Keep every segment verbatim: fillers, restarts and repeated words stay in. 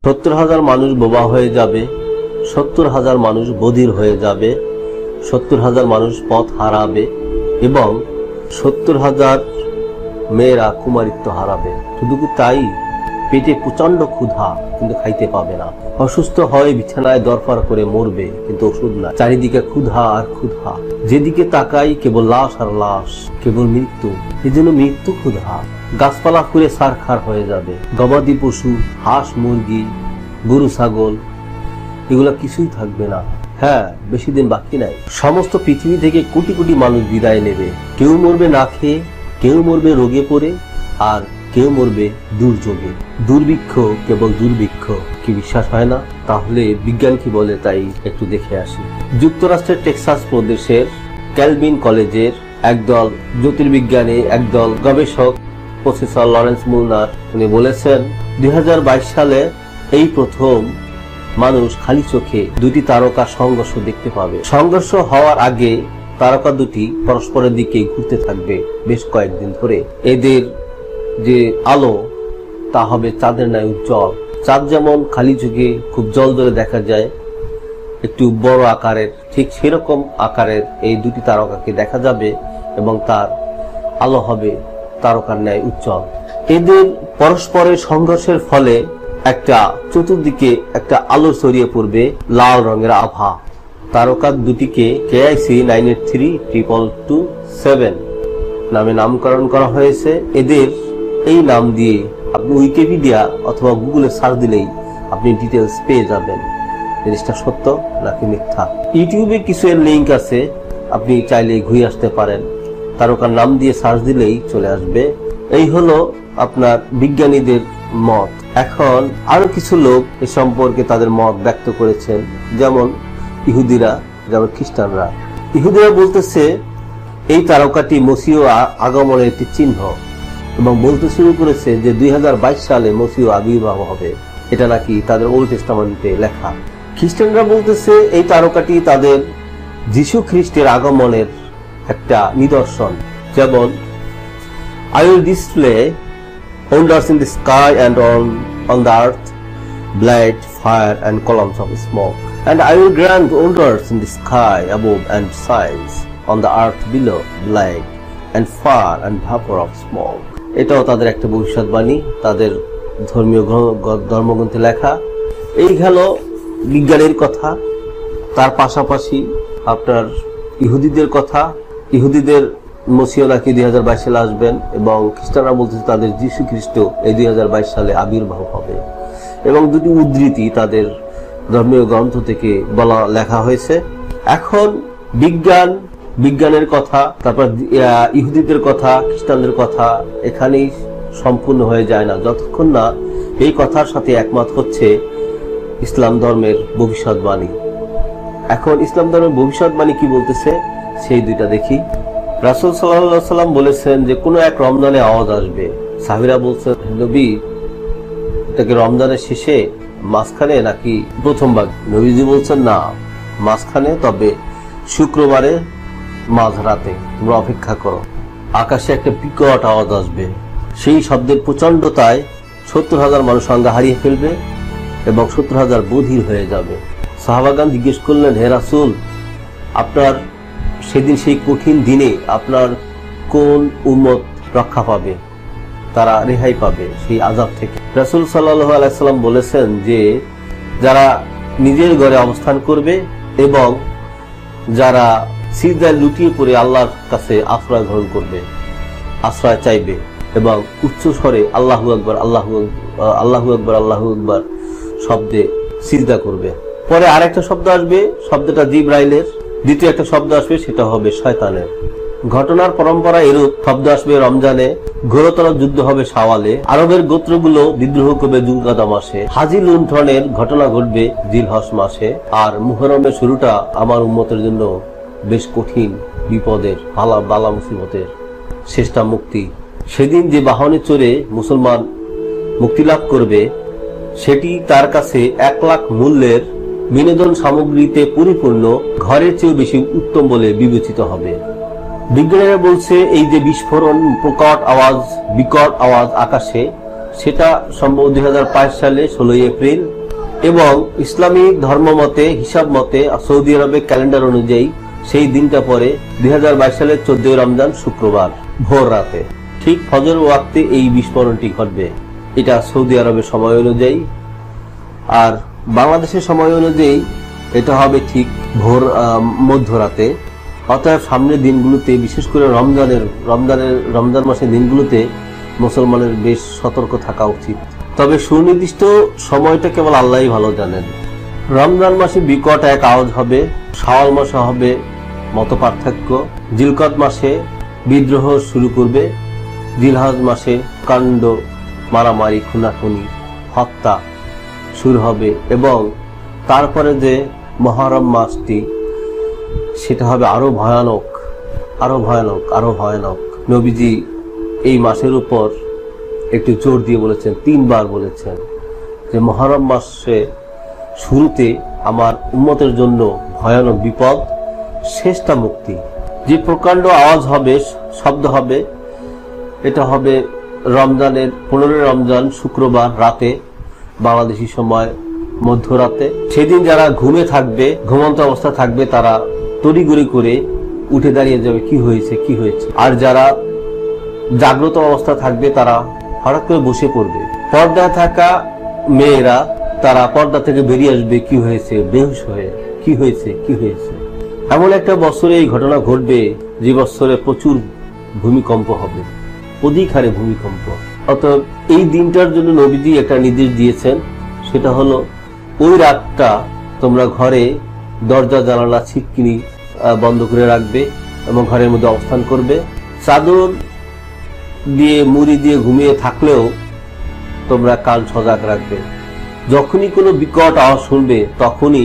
সত্তর হাজার মানুষ বোবা হয়ে যাবে, সত্তর হাজার মানুষ বধির হয়ে যাবে, সত্তর হাজার মানুষ পথ হারাবে এবং সত্তর হাজার মেয়েরা কুমারিত্ব হারাবে। শুধু কি তাই, পেটে প্রচন্ড ক্ষুধা কিন্তু খাইতে পাবে না, অসুস্থ হয়ে বিছানায় দরফার করে মরবে কিন্তু ওষুধ না, চারিদিকে ক্ষুধা আর ক্ষুধা, যেদিকে তাকাই কেবল লাশ আর লাশ, কেবল মৃত্যু। এই জন্য মৃত্যু ক্ষুধা, গাছপালা ফুলে সারখার হয়ে যাবে, গবাদি পশু, হাঁস মুরগি, গরু ছাগল এগুলা কিছুই থাকবে না। হ্যাঁ, বেশি দিন বাকি নাই, সমস্ত পৃথিবী থেকে কোটি কোটি মানুষ বিদায় নেবে। কেউ মরবে না খেয়ে, কেউ মরবে রোগে পড়ে, আর কেউ মরবে দুর্যোগে। দুর্ভিক্ষ, কেবল দুর্ভিক্ষ। কি বিশ্বাস হয় না? তাহলে বিজ্ঞান কি বলে তাই একটু দেখে আসি। যুক্তরাষ্ট্রের টেক্সাস প্রদেশের ক্যালভিন কলেজের একদল জ্যোতির্বিজ্ঞানী, একদল গবেষক, প্রফেসর লরেন্স মুলার, উনি বলেছেন দুই হাজার বাইশ সালে এই প্রথম মানুষ খালি চোখে দুটি তারকা সংঘর্ষ দেখতে পাবে। সংঘর্ষ হওয়ার আগে তারকা দুটি পরস্পরের দিকে ঘুরতে থাকবে বেশ কয়েকদিন ধরে। এদের যে আলো তা হবে চাঁদের ন্যায় উজ্জ্বল। চাঁদ যেমন খালি চোখে খুব জলজলে দেখা যায়, একটু বড় আকারের, ঠিক সেরকম আকারের এই দুটি তারকাকে দেখা যাবে এবং তার আলো হবে তারকার ন্যায় উজ্জ্বল। এদের পরস্পরের সংঘর্ষের ফলে একটা চতুর্দিকে একটা আলো ছড়িয়ে পড়বে, লাল রঙের আভা। তারকা দুটিকে K I C nine eight three triple two seven নামে নামকরণ করা হয়েছে। এদের এই নাম দিয়ে আপনি উইকিপিডিয়া অথবা গুগলে সার্চ দিলেই আপনি ডিটেলস পেয়ে যাবেন জিনিসটা সত্য নাকি মিথ্যা। ইউটিউবে কিছু এর লিঙ্ক আছে, আপনি চাইলে ঘুরে আসতে পারেন, তারকার নাম দিয়ে সার্চ দিলেই চলে আসবে। এই হলো আপনার বিজ্ঞানীদের মত। এখন আরো কিছু লোক এ সম্পর্কে তাদের মত ব্যক্ত করেছেন, যেমন ইহুদিরা, যেমন খ্রিস্টানরা। ইহুদিরা বলতেছে এই তারকাটি মসীহ আগমনের একটি চিহ্ন এবং বলতে শুরু করেছে যে দুই হাজার বাইশ সালে মসীহ আবির্ভাব হবে। এটা নাকি তাদের ওল্ড টেস্টামেন্টে লেখা। খ্রিস্টানরা বলতেছে এই তারকাটি তাদের যীশু খ্রিস্টের আগমনের একটা নিদর্শন, যেমন I will display wonders in the sky and on on the earth, blood, fire and columns of smoke, and I will grant wonders in the sky above and signs on the earth below, blood and fire and vapor of smoke. এটাও তাদের একটা ভবিষ্যৎবাণী, তাদের ধর্মীয় ধর্মগ্রন্থে লেখা। এই গেল বিজ্ঞানের কথা। তার পাশাপাশি আপনার ইহুদিদের কথা। ইহুদিদের মসীহ নাকি দুই হাজার বাইশ সালে আসবেন এবং খ্রিস্টানরা বলতেছে তাদের যীশু খ্রিস্ট এই দুই হাজার বাইশ সালে আবির্ভাব হবে। এবং দুটি উদ্ধৃতি তাদের ধর্মীয় গ্রন্থ থেকে বলা লেখা হয়েছে। এখন বিজ্ঞান, বিজ্ঞানের কথা, তারপর ইহুদিদের কথা, খ্রিস্টানদের কথা এখানেই সম্পূর্ণ হয়ে যায় না যতক্ষণ না এই কথার সাথে একমত হচ্ছে ইসলাম ধর্মের ভবিষ্যৎবাণী। এখন ইসলাম ধর্মের ভবিষ্যৎবাণী কি বলতেছে সেই দুইটা দেখি। রাসূল সাল্লাল্লাহু আলাইহি ওয়াসাল্লাম বলেছেন যে কোনো এক রমজানে আওয়াজ আসবে। সাহাবীরা বলছেন, নবী এটা কি রমজানের শেষে, মাঝখানে নাকি প্রথম ভাগ? নবীজি বলছেন না, মাঝখানে, তবে শুক্রবারে মাঝরাতে। তোমরা অপেক্ষা করো, আকাশে একটা বিকট আওয়াজ আসবে। সেই শব্দের প্রচন্ডতায় সত্তর হাজার মানুষ সংজ্ঞা হারিয়ে ফেলবে এবং সত্তর হাজার বধির হয়ে যাবে। সাহাবাগণ জিজ্ঞেস করলেন, হে রাসূল, আপনার সেদিন সেই কঠিন দিনে আপনার কোন উম্মত রক্ষা পাবে, তারা রেহাই পাবে সেই আযাব থেকে? রাসূল সাল্লাল্লাহু আলাইহি সাল্লাম বলেছেন যে যারা নিজের ঘরে অবস্থান করবে এবং যারা সিজদায় লুটিয়ে পড়ে আল্লাহর কাছে আশ্রয় গ্রহণ করবে, আশ্রয় চাইবে এবং উচ্চ স্বরে আল্লাহু আকবার, আল্লাহু আল্লাহু আকবার, আল্লাহু আকবার শব্দে সিজদা করবে। পরে আরেকটা শব্দ আসবে, শব্দটা জিবরাইলের। দ্বিতীয় একটা শব্দ আসবে, সেটা হবে শয়তানের। ঘটনার পরম্পরা এরূপ। শব্দ আসবে রমজানে, ঘোরতর যুদ্ধ হবে শাওয়ালে, আরবের গোত্রগুলো বিদ্রোহ করবে যুলকাদা মাসে, হাজি লুণ্ঠনের ঘটনা ঘটবে জিলহজ মাসে, আর মুহররমের শুরুটা আমার উম্মতের জন্য বেশ কঠিন, বিপদের, বালা বালা মুসিবতের শেষটা মুক্তি। সেদিন যে বাহনে চড়ে মুসলমান মুক্তি লাভ করবে সেটি তার কাছে এক লাখ মূল্যের বিনোদন সামগ্রীতে পরিপূর্ণ ঘরের চেয়েও বেশি উত্তম বলে বিবেচিত হবে। বিজ্ঞানীরা বলছে এই যে বিস্ফোরণ, প্রকট আওয়াজ, বিকট আওয়াজ আকাশে, সেটা সম্ভব দুই হাজার পাঁচ সালে ষোলোই এপ্রিল, এবং ইসলামী ধর্ম মতে হিসাব মতে সৌদি আরবের ক্যালেন্ডার অনুযায়ী সেই দিনটা পরে দুই হাজার বাইশ সালের চোদ্দই রমজান শুক্রবার ভোর রাতে ঠিক ফজর ওয়াক্তে এই বিস্ফোরণটি ঘটবে। এটা সৌদি আরবের সময় অনুযায়ী, আর বাংলাদেশের সময় অনুযায়ী এটা হবে ঠিক ভোর মধ্যরাতে। অতএব সামনের দিনগুলোতে, বিশেষ করে রমজানের রমজানের রমজান মাসের দিনগুলোতে মুসলমানের বেশ সতর্ক থাকা উচিত। তবে সুনির্দিষ্ট সময়টা কেবল আল্লাহই ভালো জানেন। রমজান মাসে বিকট এক আওয়াজ হবে, শাওয়াল মাসে হবে মত পার্থক্য, জিলকদ মাসে বিদ্রোহ শুরু করবে, জিলহজ মাসে কাণ্ড, মারামারি, খুনাখুনি, হত্যা শুরু হবে, এবং তারপরে যে মহরম মাসটি সেটা হবে আরো ভয়ানক, আরো ভয়ানক, আরো ভয়ানক। নবীজি এই মাসের উপর একটু জোর দিয়ে বলেছেন, তিনবার বলেছেন যে মহরম মাসে শুরুতে আমার উম্মতের জন্য ভয়ানক বিপদ, শেষটা মুক্তি। যে প্রকাণ্ড আওয়াজ হবে, শব্দ হবে, এটা হবে রমজানের পনেরোই রমজান শুক্রবার রাতে, বাংলাদেশি সময় মধ্যরাতে। সেদিন যারা ঘুমে থাকবে, ঘুমন্ত অবস্থা থাকবে, তারা তড়িঘড়ি করে উঠে দাঁড়িয়ে যাবে, কি হয়েছে কি হয়েছে। আর যারা জাগ্রত অবস্থা থাকবে তারা হঠাৎ করে বসে পড়বে। পর্দায় থাকা মেয়েরা তারা পর্দা থেকে বেরিয়ে আসবে, কি হয়েছে, বেহুশ হয়ে, কি হয়েছে কি হয়েছে। এমন একটা বছরে এই ঘটনা ঘটবে যে বছরে প্রচুর ভূমিকম্প হবে, অধিক হারে ভূমিকম্প। অতএব এই দিনটার জন্য নবীজি একটা নির্দেশ দিয়েছেন, সেটা হলো ওই রাতটা তোমরা ঘরে দরজা জানালা ছিটকিনি বন্ধ করে রাখবে এবং ঘরের মধ্যে অবস্থান করবে। চাদর দিয়ে মুড়ি দিয়ে ঘুমিয়ে থাকলেও তোমরা কান সজাগ রাখবে। যখনই কোনো বিকট আওয়াজ শুনবে তখনই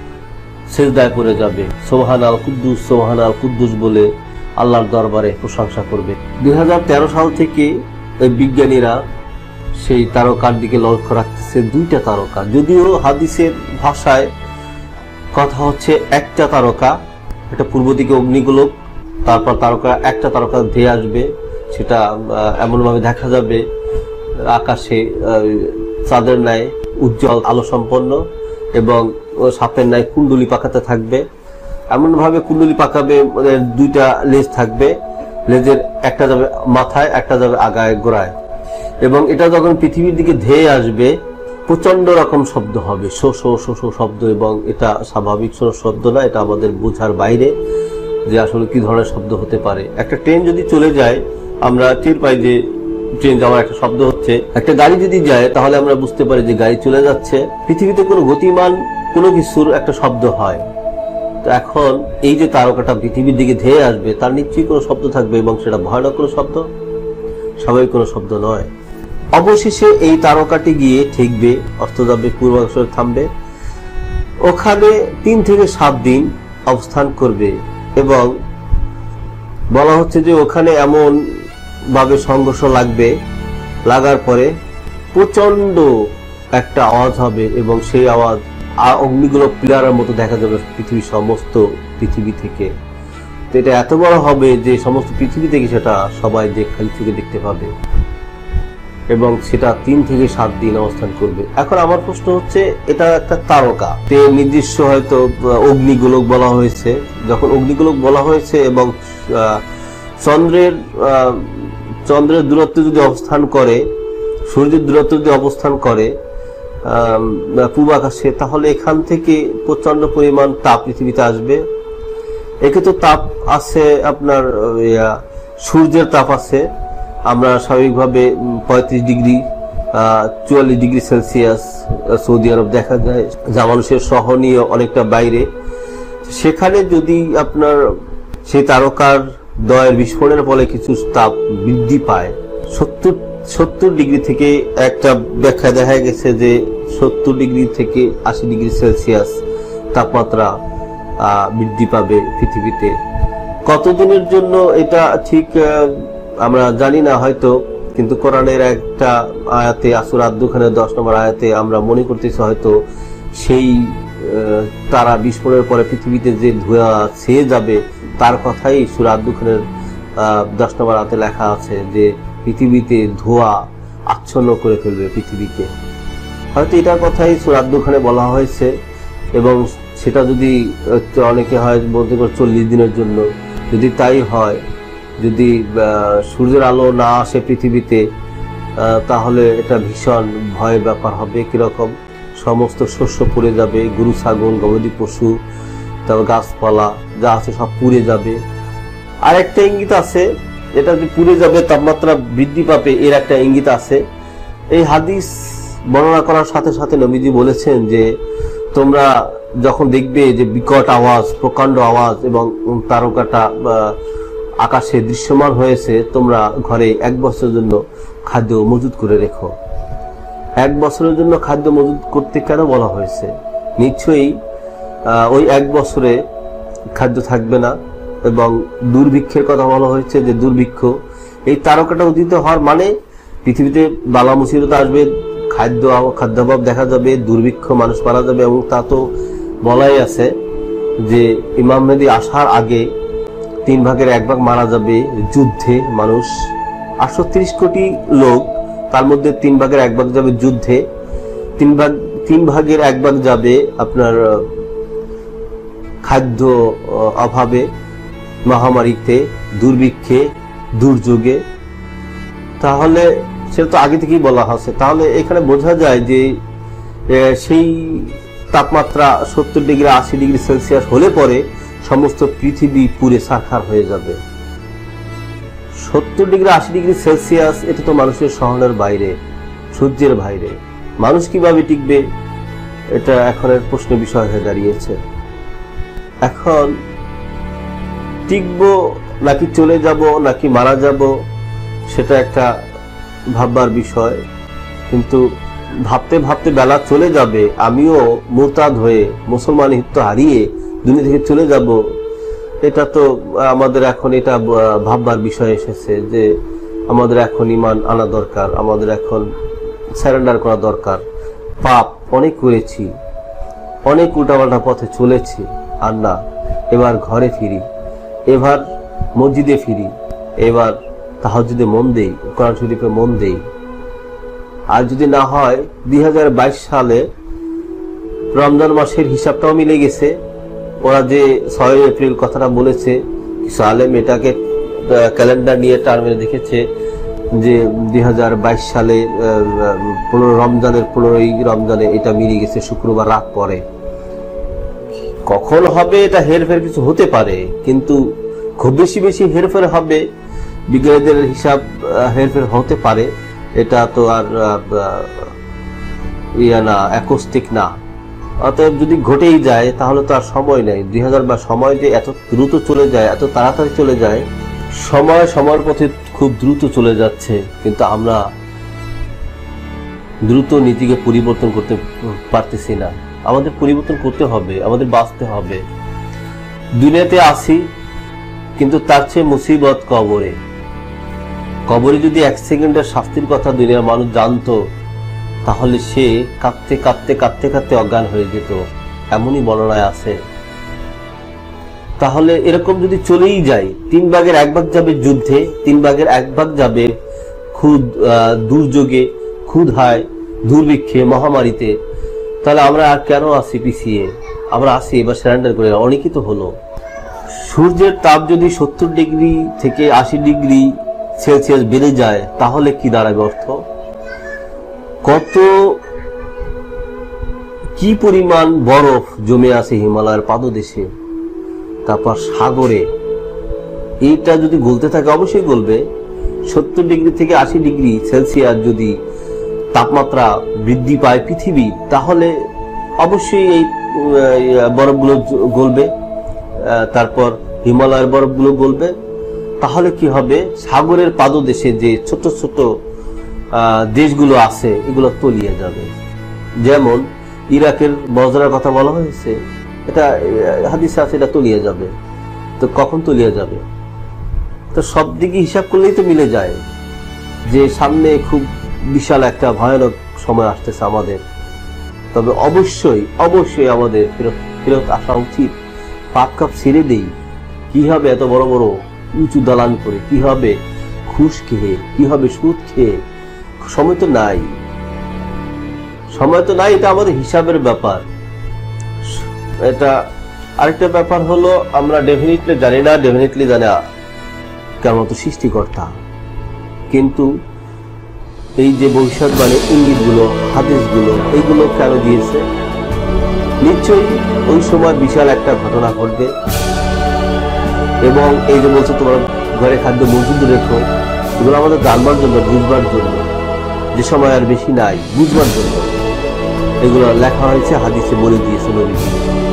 সিজদায় পড়ে যাবে, সুবহান আল কুদ্দুস, সুবহান আল কুদ্দুস বলে আল্লাহর দরবারে প্রশংসা করবে। দুই হাজার তেরো সাল থেকে বিজ্ঞানীরা সেই তারকার দিকে লক্ষ্য রাখতেছে, দুইটা তারকা। যদিও হাদিসের ভাষায় কথা হচ্ছে একটা তারকা, এটা পূর্ব দিকে অগ্নিগোলক, তারপর তারকা একটা তারকা ধেয়ে আসবে, সেটা এমনভাবে দেখা যাবে আকাশে চাঁদের ন্যায় উজ্জ্বল আলো সম্পন্ন এবং সাপের ন্যায় কুণ্ডলি পাকাতে থাকবে। এমন ভাবে কুণ্ডলি পাকাবে, দুইটা লেজ থাকবে, লেজের একটা যাবে মাথায়, একটা যাবে আগায় গোড়ায়, এবং এটা যখন পৃথিবীর দিকে ধেয়ে আসবে প্রচন্ড রকম শব্দ হবে, শো শো শো শো শব্দ, এবং এটা স্বাভাবিক শব্দ না, এটা আমাদের বোঝার বাইরে যে আসলে কি ধরনের শব্দ হতে পারে। একটা ট্রেন যদি চলে যায় আমরা টের পাই যে ট্রেন যাওয়ার একটা শব্দ হচ্ছে, একটা গাড়ি যদি যায় তাহলে আমরা বুঝতে পারি যে গাড়ি চলে যাচ্ছে। পৃথিবীতে কোনো গতিমান কোনো কিছুর একটা শব্দ হয়। তো এখন এই যে তারকাটা পৃথিবীর দিকে ধেয়ে আসবে তার নিশ্চয়ই কোনো শব্দ থাকবে, এবং সেটা ভয়ানক কোনো শব্দ, স্বাভাবিক কোনো শব্দ নয়। অবশেষে এই তারকাটি গিয়ে ঠেকবে, অস্ত যাবে, পূর্বাঞ্চলে থামবে, ওখানে তিন থেকে সাত দিন অবস্থান করবে, এবং বলা হচ্ছে যে ওখানে এমন ভাবে সংঘর্ষ লাগবে, লাগার পরে প্রচন্ড একটা আওয়াজ হবে, এবং সেই আওয়াজ অগ্নিগুলো পিলারের মতো দেখা যাবে পৃথিবীর সমস্ত পৃথিবী থেকে। তো এটা এত বড় হবে যে সমস্ত পৃথিবী থেকে সেটা সবাই যে খালি চোখে দেখতে পাবে, এবং সেটা তিন থেকে সাত দিন অবস্থান করবে। এখন আমার প্রশ্ন হচ্ছে, এটা একটা তারকা, তে নির্দিষ্ট হয়তো অগ্নিগোলক বলা হয়েছে। যখন অগ্নিগোলক বলা হয়েছে এবং চন্দ্রের চন্দ্রের দূরত্বে যদি অবস্থান করে, সূর্যের দূরত্বে যদি অবস্থান করে পূর্ব আকাশে, তাহলে এখান থেকে প্রচন্ড পরিমাণ তাপ পৃথিবীতে আসবে। একে তো তাপ আছে, আপনার সূর্যের তাপ আছে, আমরা স্বাভাবিকভাবে পঁয়ত্রিশ ডিগ্রি চুয়াল্লিশ ডিগ্রি সেলসিয়াস সৌদি আরব দেখা যায়, যা মানুষের সহনীয় অনেকটা বাইরে। সেখানে যদি আপনার সেই তারকার দয়ের বিস্ফোরণের ফলে কিছু তাপ বৃদ্ধি পায়, সত্তর সত্তর ডিগ্রি থেকে একটা ব্যাখ্যা দেখা গেছে যে সত্তর ডিগ্রি থেকে আশি ডিগ্রি সেলসিয়াস তাপমাত্রা বৃদ্ধি পাবে পৃথিবীতে। কতদিনের জন্য এটা ঠিক আমরা জানি না হয়তো, কিন্তু কোরআনের একটা আয়াতে, সূরা আদ-দুখানের দশ নম্বর আয়াতে আমরা মনে করতেছি হয়তো সেই তারা বিস্ফোরণের পরে পৃথিবীতে যে ধোঁয়া ছেয়ে যাবে তার কথাই সূরা আদ-দুখানের দশ নম্বর আয়াতে লেখা আছে, যে পৃথিবীতে ধোঁয়া আচ্ছন্ন করে ফেলবে পৃথিবীকে। হয়তো এটার কথাই সূরা দুখানে বলা হয়েছে, এবং সেটা যদি অনেকে হয় বলতে পারে চল্লিশ দিনের জন্য, যদি তাই হয়, যদি সূর্যের আলো না আসে পৃথিবীতে, তাহলে এটা ভীষণ ভয়ের ব্যাপার হবে। কিরকম? সমস্ত শস্য পুড়ে যাবে, গরু ছাগল গবাদি পশু, তারপর গাছপালা যা আছে সব পুড়ে যাবে। আর একটা ইঙ্গিত আছে, এটা যে পুড়ে যাবে, তাপমাত্রা বৃদ্ধি পাবে, এর একটা ইঙ্গিত আছে। এই হাদিস বর্ণনা করার সাথে সাথে নবীজি বলেছেন যে তোমরা যখন দেখবে যে বিকট আওয়াজ, প্রকাণ্ড আওয়াজ এবং তারকাটা আকাশে দৃশ্যমান হয়েছে, তোমরা ঘরে এক বছরের জন্য খাদ্য মজুদ করে রেখো। এক বছরের জন্য খাদ্য মজুদ করতে কেন বলা হয়েছে? নিশ্চয়ই ওই এক বছরে খাদ্য থাকবে না, এবং দুর্ভিক্ষের কথা বলা হয়েছে যে দুর্ভিক্ষ, এই তারকাটা উদিত হওয়ার মানে পৃথিবীতে বালা মুসিবত আসবে, খাদ্য খাদ্যাভাব দেখা যাবে, দুর্ভিক্ষ, মানুষ মারা যাবে। এবং তা তো বলাই আছে যে ইমাম মেহেদী আসার আগে তিন ভাগের এক ভাগ মারা যাবে যুদ্ধে। মানুষ আটশো ত্রিশ কোটি লোক, তার মধ্যে তিন ভাগের এক ভাগ যাবে যুদ্ধে, তিন ভাগ তিন ভাগের এক ভাগ যাবে আপনার খাদ্য অভাবে, মহামারীতে, দুর্ভিক্ষে, দুর্যোগে। তাহলে সেটা তো আগে থেকেই বলা হচ্ছে। তাহলে এখানে বোঝা যায় যে সেই তাপমাত্রা সত্তর ডিগ্রি আশি ডিগ্রি সেলসিয়াস হলে পরে সমস্ত পৃথিবী পুড়ে ছারখার হয়ে যাবে। সত্তর ডিগ্রি আশি ডিগ্রি সেলসিয়াস, এটা তো মানুষের সহনের বাইরে, সূর্যের বাইরে। মানুষ কিভাবে টিকবে, এটা এখনের প্রশ্ন বিষয় হয়ে দাঁড়িয়েছে। এখন টিকবো নাকি চলে যাব নাকি মারা যাব, সেটা একটা ভাববার বিষয়। কিন্তু ভাবতে ভাবতে বেলা চলে যাবে, আমিও মুরতাদ হয়ে মুসলমানিত্ব হারিয়ে দুনিয়া থেকে চলে যাব, এটা তো আমাদের এখন এটা ভাববার বিষয় এসেছে যে আমাদের এখন ঈমান আনা দরকার, আমাদের এখন সারেন্ডার করা দরকার। পাপ অনেক করেছি, অনেক উল্টাপাল্টা পথে চলেছি, আর না, এবার ঘরে ফিরি, এবার মসজিদে ফিরি, এবার তাহাজ্জুদে মন দেই, কোরআন শরীফে মন দেই। আর যদি না হয়, দুই হাজার বাইশ সালে রমজান মাসের হিসাবটাও মিলে গেছে। ওরা যে ছয় এপ্রিল কথাটা বলেছে, কিছু আলেম এটাকে ক্যালেন্ডার নিয়ে টার্মে দেখেছে যে দুই হাজার বাইশ সালে পনেরো রমজানের পনেরোই রমজানে এটা মিলে গেছে শুক্রবার রাত পরে। কখন হবে এটা হেরফের কিছু হতে পারে, কিন্তু খুব বেশি বেশি হেরফের হবে, বিজ্ঞানীদের হিসাব হেরফের হতে পারে, এটা তো আর ইয়া না, একস্টিক না। অতএব যদি ঘটেই যায় তাহলে তো আর সময় নেই। দুই হাজার বা সময় যে এত দ্রুত চলে যায়, এত তাড়াতাড়ি চলে যায়, সময় সময়ের পথে খুব দ্রুত চলে যাচ্ছে, কিন্তু আমরা দ্রুত নীতিকে পরিবর্তন করতে পারতেছি না। আমাদের পরিবর্তন করতে হবে, আমাদের বাঁচতে হবে। দুনিয়াতে আসি, কিন্তু তার চেয়ে মুসিবত কবরে। কবরে যদি এক সেকেন্ডের শাস্তির কথা দুনিয়ার মানুষ জানতো, তাহলে সে কাঁদতে কাঁদতে কাঁদতে কাঁদতে অজ্ঞান হয়ে যেত, এমনই বর্ণনায় আছে। তাহলে এরকম যদি চলেই যায়, তিন ভাগের এক ভাগ যাবে যুদ্ধে, তিন ভাগের এক ভাগ যাবে খুদ দুর্যোগে, ক্ষুধায়, দুর্ভিক্ষে, মহামারীতে, তাহলে আমরা আর কেন আসি পিছিয়ে? আমরা আসি এবার সারেন্ডার করে। অনেকই তো হলো। সূর্যের তাপ যদি সত্তর ডিগ্রি থেকে আশি ডিগ্রি সেলসিয়াস বেড়ে যায়, তাহলে কি দাঁড়াবে অর্থ? কত কি পরিমাণ বরফ জমে আছে হিমালয়ের পাদদেশে, তারপর সাগরে, এইটা যদি গলতে থাকে, অবশ্যই গলবে। সত্তর ডিগ্রি থেকে আশি ডিগ্রি সেলসিয়াস যদি তাপমাত্রা বৃদ্ধি পায় পৃথিবী, তাহলে অবশ্যই এই বরফগুলো গলবে, তারপর হিমালয়ের বরফগুলো গলবে। তাহলে কি হবে? সাগরের পাদদেশে যে ছোট ছোট দেশগুলো আছে, এগুলো তলিয়ে যাবে। যেমন ইরাকের বজ্রার কথা বলা হয়েছে, এটা হাদিসে আছে, এটা তলিয়ে যাবে। তো কখন তলিয়ে যাবে? তো সব দিকে হিসাব করলেই তো মিলে যায় যে সামনে খুব বিশাল একটা ভয়ানক সময় আসতেছে আমাদের। তবে অবশ্যই অবশ্যই আমাদের ফেরত ফেরত আসা উচিত। পাপ কাপ ছেড়ে দেই। কি হবে এত বড় বড় উঁচু দালান করে? কি হবে ঘুষ খেয়ে? কি হবে সুদ খেয়ে? সময় তো নাই, সময় তো নাই, এটা আমাদের হিসাবের ব্যাপার। এটা আরেকটা ব্যাপার হলো আমরা ডেফিনেটলি জানি না, ডেফিনেটলি জানি কেমন তো সৃষ্টিকর্তা, কিন্তু এই যে ভবিষ্যৎবাণী ইঙ্গিতগুলো, হাদিসগুলো, এইগুলো কেন দিয়েছে? নিশ্চয়ই ওই সময় বিশাল একটা ঘটনা ঘটবে, এবং এই যে বলছে তোমার ঘরে খাদ্য মজুদ রেখো, এগুলো আমাদের জানবার জন্য, বুঝবার জন্য, যে সময় আর বেশি নাই, বুঝবার জন্য এগুলো লেখা হয়েছে, হাদিসে বলে দিয়েছে নবী।